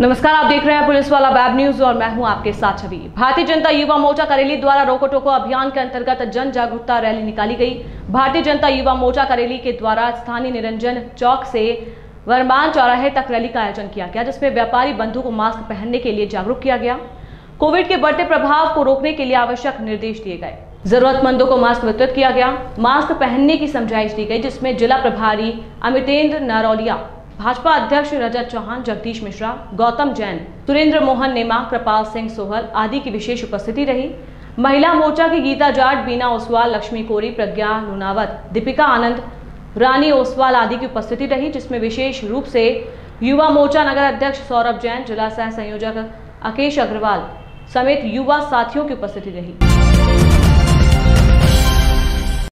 नमस्कार, आप देख रहे हैं पुलिस वाला वेब न्यूज और मैं हूं आपके साथ छवि। भारतीय जनता युवा मोर्चा करेली द्वारा रोको टोको अभियान के अंतर्गत जन जागरूकता रैली निकाली गई। भारतीय जनता युवा मोर्चा करेली के द्वारा स्थानीय निरंजन चौक से वरमान चौराहे तक रैली का आयोजन किया गया, जिसमें व्यापारी बंधु को मास्क पहनने के लिए जागरूक किया गया। कोविड के बढ़ते प्रभाव को रोकने के लिए आवश्यक निर्देश दिए गए। जरूरतमंदों को मास्क वितरित किया गया। मास्क पहनने की समझाइश दी गई, जिसमें जिला प्रभारी अमितेंद्र नारौलिया, भाजपा अध्यक्ष रजत चौहान, जगदीश मिश्रा, गौतम जैन, सुरेंद्र मोहन नेमा, कृपाल सिंह सोहल आदि की विशेष उपस्थिति रही। महिला मोर्चा की गीता जाट, बीना ओसवाल, लक्ष्मी कोरी, प्रज्ञा लुनावत, दीपिका आनंद, रानी ओसवाल आदि की उपस्थिति रही, जिसमें विशेष रूप से युवा मोर्चा नगर अध्यक्ष सौरभ जैन, जिला सह संयोजक अकेश अग्रवाल समेत युवा साथियों की उपस्थिति रही।